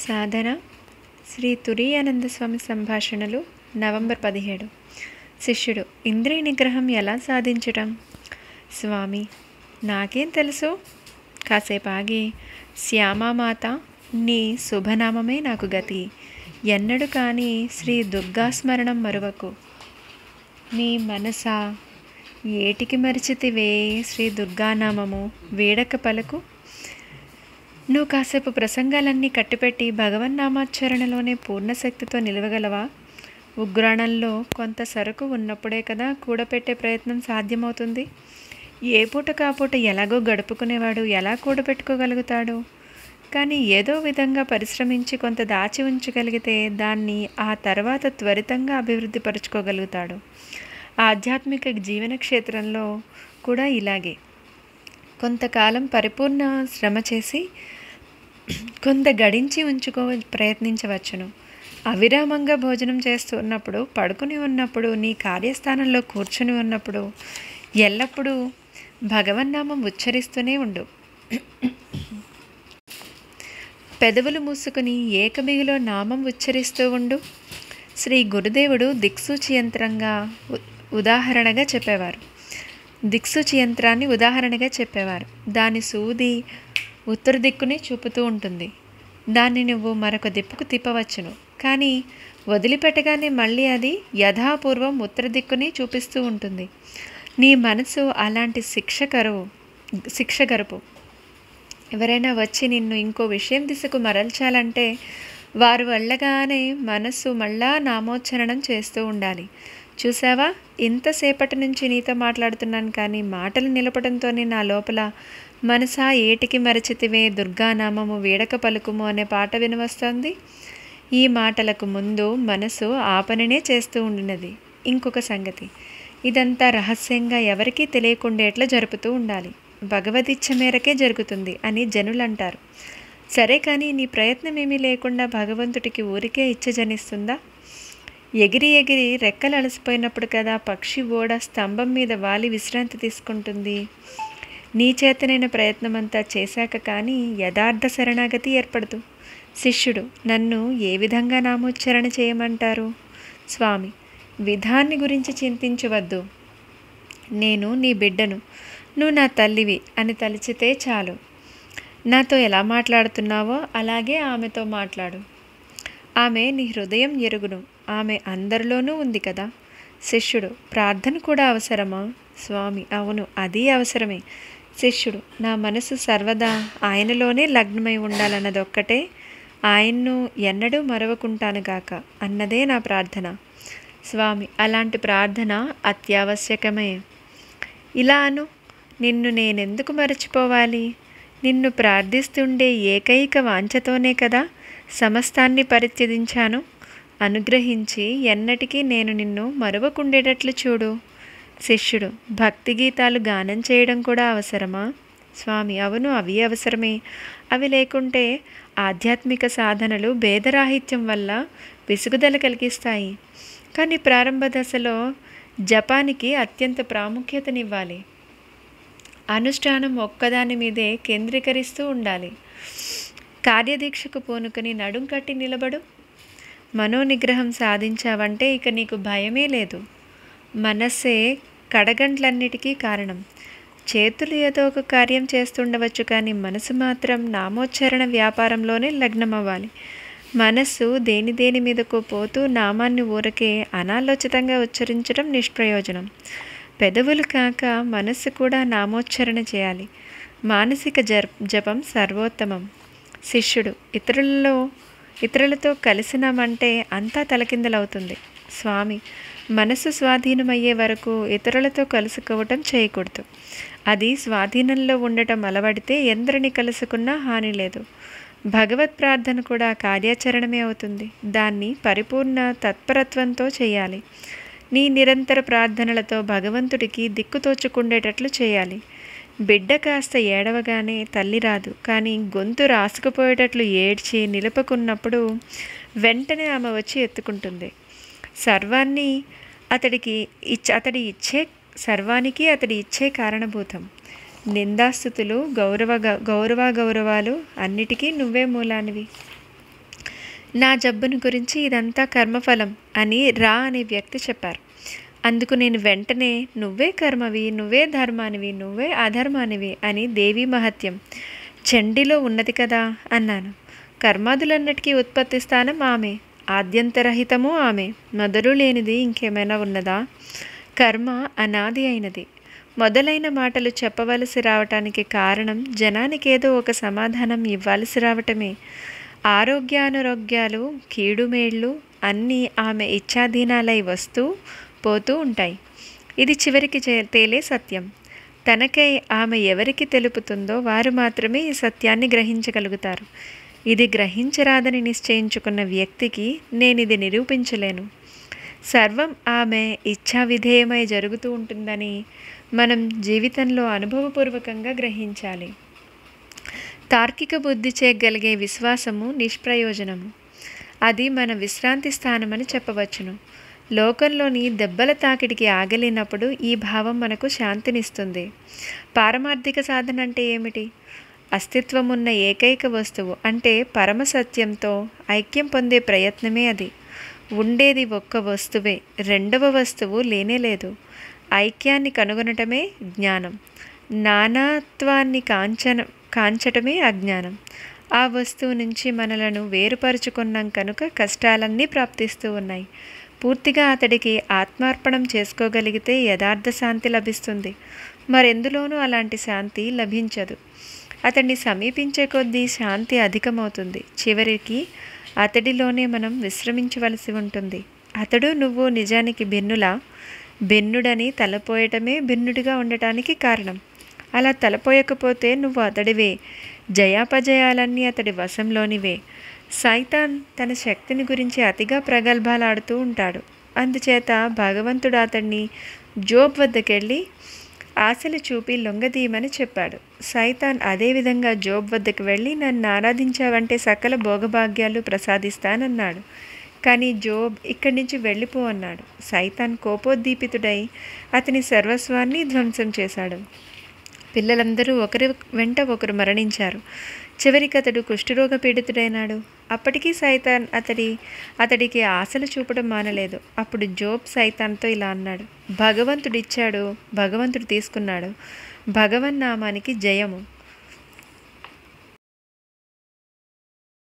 సాధన శ్రీ తురీయానంద స్వామి సంభాషణలు నవంబర్ 17. శిష్యుడు: ఇంద్రియ నిగ్రహం ఎలా సాధించటం? స్వామి: నాకేం తెలుసు. కాసేపు ఆగి, శ్యామామాత నీ శుభనామమే నాకు గతి. ఎన్నడు కానీ శ్రీ దుర్గాస్మరణం మరువకు. నీ మనసా ఏటికి మరిచితివే శ్రీ దుర్గానామము వీడక పలుకు. నువ్వు కాసేపు ప్రసంగాలన్నీ కట్టిపెట్టి భగవన్నామాచరణలోనే పూర్ణశక్తితో నిలవగలవా? ఉగ్రాణంలో కొంత సరుకు ఉన్నప్పుడే కదా కూడపెట్టే ప్రయత్నం సాధ్యమవుతుంది. ఏ పూట కాపూట ఎలాగో గడుపుకునేవాడు ఎలా కూడబెట్టుకోగలుగుతాడు? కానీ ఏదో విధంగా పరిశ్రమించి కొంత దాచి ఉంచగలిగితే దాన్ని ఆ తర్వాత త్వరితంగా అభివృద్ధి పరుచుకోగలుగుతాడు. ఆధ్యాత్మిక జీవన క్షేత్రంలో కూడా ఇలాగే కొంతకాలం పరిపూర్ణ శ్రమ చేసి కొంత గడించి ప్రయత్నించవచ్చును. అవిరామంగా భోజనం చేస్తూ ఉన్నప్పుడు, పడుకుని ఉన్నప్పుడు, నీ కార్యస్థానంలో కూర్చుని ఉన్నప్పుడు ఎల్లప్పుడూ భగవన్నామం ఉచ్చరిస్తూనే ఉండు. పెదవులు మూసుకుని ఏకబిగిలో నామం ఉచ్చరిస్తూ ఉండు. శ్రీ గురుదేవుడు దిక్సూచి యంత్రంగా ఉదాహరణగా చెప్పేవారు. దిక్సూచి యంత్రాన్ని ఉదాహరణగా చెప్పేవారు. దాని సూది ఉత్తర దిక్కుని చూపుతూ ఉంటుంది. దాన్ని నువ్వు మరొక దిక్కుకు తిప్పవచ్చును. కానీ వదిలిపెట్టగానే మళ్ళీ అది యథాపూర్వం ఉత్తర దిక్కుని చూపిస్తూ ఉంటుంది. నీ మనసు అలాంటి శిక్ష గరుపు. ఎవరైనా వచ్చి నిన్ను ఇంకో విషయం దిశకు మరల్చాలంటే వారు వెళ్ళగానే మనస్సు మళ్ళా నామోచ్చరణం చేస్తూ ఉండాలి. చూసావా, ఇంతసేపటి నుంచి నీతో మాట్లాడుతున్నాను, కానీ మాటలు నిలపడంతోనే నా లోపల మనసా ఏటికి మరచితివే దుర్గానామము వీడక పలుకుము అనే పాట వినవస్తోంది. ఈ మాటలకు ముందు మనసు ఆ పనినే చేస్తూ ఉండినది. ఇంకొక సంగతి, ఇదంతా రహస్యంగా ఎవరికీ తెలియకుండేట్లా జరుపుతూ ఉండాలి. భగవదిచ్ఛ మేరకే జరుగుతుంది అని జనులు అంటారు. సరే, కానీ నీ ప్రయత్నం ఏమీ లేకుండా భగవంతుడికి ఊరికే ఇచ్చ జనిస్తుందా? ఎగిరి ఎగిరి రెక్కలు అలసిపోయినప్పుడు కదా పక్షి ఓడ స్తంభం మీద వాలి విశ్రాంతి తీసుకుంటుంది. నీ చేతనైన ప్రయత్నమంతా చేశాక కానీ యథార్థ శరణాగతి ఏర్పడదు. శిష్యుడు: నన్ను ఏ విధంగా నామోచ్చరణ చేయమంటారు? స్వామి: విధాన్ని గురించి చింతించవద్దు. నేను నీ బిడ్డను, నువ్వు నా తల్లివి అని తలిచితే చాలు. నాతో ఎలా మాట్లాడుతున్నావో అలాగే ఆమెతో మాట్లాడు. ఆమె నీ హృదయం ఎరుగును. ఆమె అందరిలోనూ ఉంది కదా. శిష్యుడు: ప్రార్థన కూడా అవసరమా? స్వామి: అవును, అది అవసరమే. శిష్యుడు: నా మనసు సర్వదా ఆయనలోనే లగ్నమై ఉండాలన్నదొక్కటే. ఆయన్ను ఎన్నడూ మరవకుంటానుగాక అన్నదే నా ప్రార్థన. స్వామి: అలాంటి ప్రార్థన అత్యావశ్యకమే. ఇలా అను. నిన్ను నేనెందుకు మరచిపోవాలి? నిన్ను ప్రార్థిస్తుండే ఏకైక వాంఛతోనే కదా సమస్తాన్ని పరిత్యజించాను. అనుగ్రహించి ఎన్నటికీ నేను నిన్ను మరవకుండేటట్లు చూడు. శిష్యుడు: భక్తి గీతాలు గానం చేయడం కూడా అవసరమా? స్వామి: అవును, అవి అవసరమే. అవి లేకుంటే ఆధ్యాత్మిక సాధనలు భేదరాహిత్యం వల్ల విసుగుదల కలిగిస్తాయి. కానీ ప్రారంభ దశలో జపానికి అత్యంత ప్రాముఖ్యతనివ్వాలి. అనుష్ఠానం ఒక్కదాని మీదే కేంద్రీకరిస్తూ ఉండాలి. కార్యదీక్షకు పూనుకొని నడుం కట్టి నిలబడు. మనోనిగ్రహం సాధించావంటే ఇక నీకు భయమే లేదు. మనస్సే కడగండ్లన్నిటికీ కారణం. చేతులు ఏదో ఒక కార్యం చేస్తుండవచ్చు, కానీ మనసు మాత్రం నామోచ్చరణ వ్యాపారంలోనే లగ్నమవ్వాలి. మనస్సు దేని మీదకో పోతూ నామాన్ని ఊరకే అనాలోచితంగా ఉచ్చరించడం నిష్ప్రయోజనం. పెదవులు కాక మనస్సు కూడా నామోచ్చరణ చేయాలి. మానసిక జపం సర్వోత్తమం. శిష్యుడు: ఇతరులతో కలిసినామంటే అంతా తలకిందలవుతుంది. స్వామి: మనసు స్వాధీనమయ్యే వరకు ఇతరులతో కలుసుకోవటం చేయకూడదు. అది స్వాధీనంలో ఉండటం అలవడితే ఎందరిని కలుసుకున్నా హాని లేదు. భగవత్ ప్రార్థన కూడా కార్యాచరణమే అవుతుంది. దాన్ని పరిపూర్ణ తత్పరత్వంతో చేయాలి. నీ నిరంతర ప్రార్థనలతో భగవంతుడికి దిక్కుతోచుకుండేటట్లు చేయాలి. బిడ్డ కాస్త ఏడవగానే తల్లి రాదు, కానీ గొంతు రాసుకుపోయేటట్లు ఏడ్చి నిలుపుకున్నప్పుడు వెంటనే ఆమె వచ్చి ఎత్తుకుంటుంది. సర్వానికి అతడి ఇచ్చే కారణభూతం. నిందాస్తుతులు, గౌరవాలు అన్నిటికీ నువ్వే మూలానివి. నా జబ్బును గురించి ఇదంతా కర్మఫలం అని రా అనే వ్యక్తి చెప్పారు. అందుకు నేను వెంటనే నువ్వే కర్మవి, నువ్వే ధర్మానివి, నువ్వే అధర్మానివి అని దేవీ మహత్యం చండిలో ఉన్నది కదా అన్నాను. కర్మాదులన్నిటికీ ఉత్పత్తి స్థానం ఆమె, ఆద్యంతరహితము ఆమె, మొదలు లేనిది ఇంకేమైనా ఉన్నదా? కర్మ అనాది అయినది. మొదలైన మాటలు చెప్పవలసి రావటానికి కారణం జనానికి ఏదో ఒక సమాధానం ఇవ్వాల్సి రావటమే. ఆరోగ్యానురోగ్యాలు, కీడుమేళ్ళు అన్నీ ఆమె ఇచ్ఛాధీనాలై వస్తూ పోతూ ఉంటాయి. ఇది చివరికి తేలే సత్యం. తనకై ఆమె ఎవరికి తెలుపుతుందో వారు మాత్రమే ఈ సత్యాన్ని గ్రహించగలుగుతారు. ఇది గ్రహించరాదని నిశ్చయించుకున్న వ్యక్తికి నేనిది నిరూపించలేను. సర్వం ఆమె ఇచ్ఛా విధేయమై జరుగుతూ ఉంటుందని మనం జీవితంలో అనుభవపూర్వకంగా గ్రహించాలి. తార్కిక బుద్ధి చేయగలిగే విశ్వాసము నిష్ప్రయోజనము. అది మన విశ్రాంతి స్థానమని చెప్పవచ్చును. లోకంలోని దెబ్బల తాకిడికి ఆగలేనప్పుడు ఈ భావం మనకు శాంతినిస్తుంది. పారమార్థిక సాధన అంటే ఏమిటి? అస్తిత్వమున్న ఏకైక వస్తువు అంటే పరమసత్యంతో ఐక్యం పొందే ప్రయత్నమే అది. ఉండేది ఒక్క వస్తువే, రెండవ వస్తువు లేనేలేదు. ఐక్యాన్ని కనుగొనటమే జ్ఞానం. నానాత్వాన్ని కాంచటమే అజ్ఞానం. ఆ వస్తువు నుంచి మనలను వేరుపరుచుకున్నాం కనుక కష్టాలన్నీ ప్రాప్తిస్తూ ఉన్నాయి. పూర్తిగా అతడికి ఆత్మార్పణం చేసుకోగలిగితే యథార్థ శాంతి లభిస్తుంది. మరెందులోనూ అలాంటి శాంతి లభించదు. అతన్ని సమీపించే కొద్దీ శాంతి అధికమవుతుంది. చివరికి అతడిలోనే మనం విశ్రమించవలసి ఉంటుంది. అతడు నువ్వు నిజానికి భిన్నుడని తలపోయటమే భిన్నుడిగా ఉండటానికి కారణం. అలా తలపోయకపోతే నువ్వు అతడివే. జయాపజయాలన్నీ అతడి వశంలోనివే. సైతాన్ తన శక్తిని గురించి అతిగా ప్రగల్భాలాడుతూ ఉంటాడు. అందుచేత భగవంతుడు అతన్ని జోబ్ వద్దకెళ్ళి ఆశలు చూపి లొంగదీయమని చెప్పాడు. సైతాన్ అదేవిధంగా జోబ్ వద్దకు వెళ్ళి నన్ను ఆరాధించావంటే సకల భోగభాగ్యాలు ప్రసాదిస్తానన్నాడు. కానీ జోబ్ ఇక్కడి నుంచి వెళ్ళిపో అన్నాడు. సైతాన్ కోపోద్దీపితుడై అతని సర్వస్వాన్ని ధ్వంసం చేశాడు. పిల్లలందరూ ఒకరి వెంట ఒకరు మరణించారు. చివరికి అతడు కుష్ఠరోగ పీడితుడైనాడు. అప్పటికీ సైతాన్ అతడికి ఆశలు చూపడం మానలేదు. అప్పుడు జోబ్ సైతాన్తో ఇలా అన్నాడు: భగవంతుడిచ్చాడు, భగవంతుడు తీసుకున్నాడు. భగవన్నామానికి జయము.